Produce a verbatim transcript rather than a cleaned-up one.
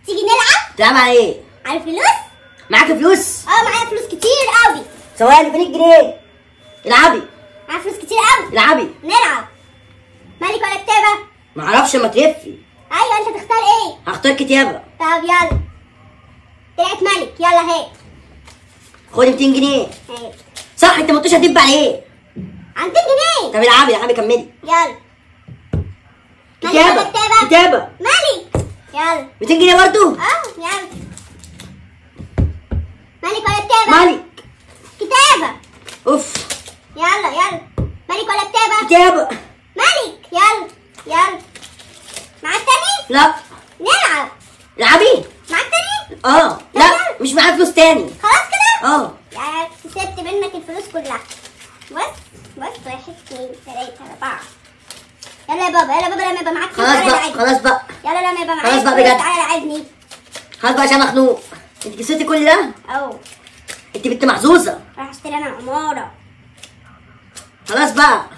تيجي نلعب؟ تلعب على ايه؟ على الفلوس؟ معاك فلوس؟ اه معايا فلوس كتير قوي. ثواني، فين الجنيه؟ العبي. معايا فلوس كتير قوي. العبي. نلعب. ملك ولا كتابة؟ معرفش، ما تلفي. ايوه انت تختار ايه؟ هختار كتابة. طب يلا. طلعت ملك، يلا هات. خدي ميتين جنيه. هات. صح، انت ما قلتش هتدب عليه. عن ميتين جنيه. طب العبي العبي كملي. يلا. ملك كتابة ولا كتابة؟ كتابة. ملك. يلا. ميتين جنيه برضو؟ اه يلا. ملك ولا كتابة؟ ملك. كتابة. اوف. يلا يلا. ملك ولا كتابة؟ كتابة. ملك. يلا يلا. معاك تاني؟ لا. نلعب. العبي. معاك تاني؟ اه لا، مش معايا فلوس تاني. خلاص كده؟ اه. يعني كسبت منك الفلوس كلها. بص بص، واحد اتنين تلاتة أربعة. يلا يا بابا، يلا يا بابا، لما يبقى معاك فلوس خلاص تعالى بقى لعبني. خلاص بقى يلا لما يبقى معاك خلاص بقى فلوس بجد. تعالى لعبني. خلاص بقى عشان مخنوق. انت كسبتي كل ده؟ أهو. انت بنت محظوظة. راح اشتري أنا عمارة. خلاص بقى.